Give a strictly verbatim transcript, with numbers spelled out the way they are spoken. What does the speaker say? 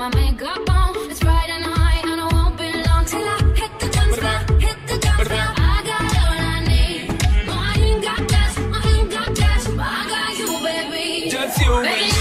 my makeup on. It's Friday night and I won't be long till I hit the dance floor, hit the dance floor. I got all I need. No, I ain't got cash, I ain't got cash, but I got you, baby. Just you, baby.